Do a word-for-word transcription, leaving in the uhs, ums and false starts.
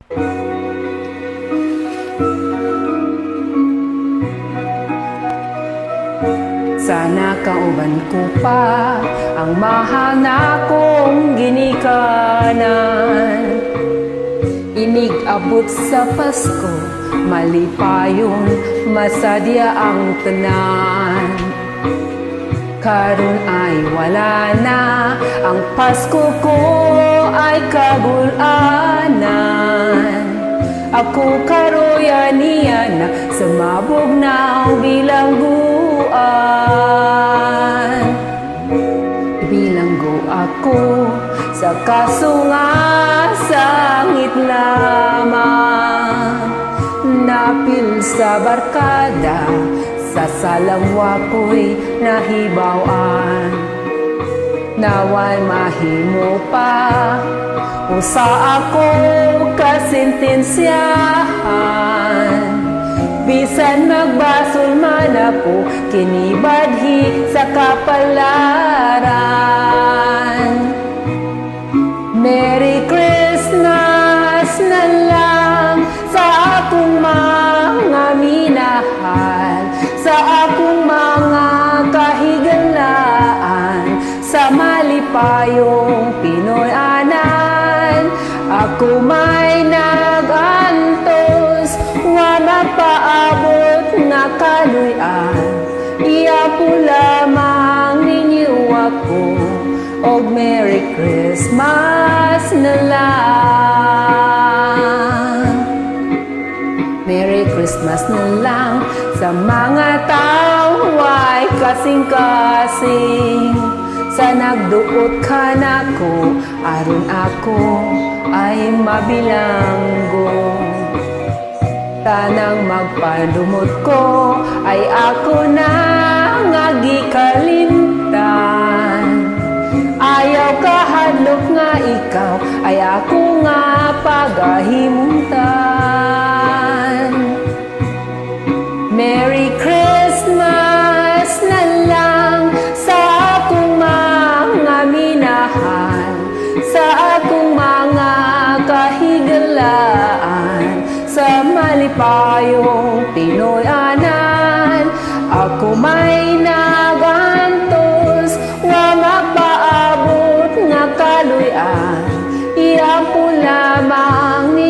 Sana kauban ko pa ang mahal na kong ginikanan. Inig-abot sa Pasko, malipayon, masadya ang tanan. Karon ay wala na, ang Pasko ko ay kagulanan. Ako karoya niya na sa mabog na bilangguan. Bilanggo ako sa kasunga sangit lamang. Napil sa barkada, sa salangwa ko'y nahibawan. Naway mahimo pa usa ako kasintensyahan. Bisan magbasol man ako, kinibadhi sa kapalaran. Merry Christmas na lang sa akong mga minahal, sa akong mga kahigalaan, sa malipayong Pinoy anan. Ako may nagantos, nga magpaabot nga kaluyan. Iya po lamang ninyo ako, og Merry Christmas na lang. Merry Christmas na lang sa mga tao ay kasing-kasing. Sa nagduot ka nako, aron ako ay mabilanggo. Tanang magpadumot ko ay ako na nga gikalimtan. Ayaw kahadlok nga ikaw ay ako nga pagahimutan. Merry Christmas na lang sa akong mga minahal, sa akong mga kahigalaan, sa malipayong Pinoy anan. Ako may nagantos, nga magpaabot nga kaluyan. Iyan po lamang ni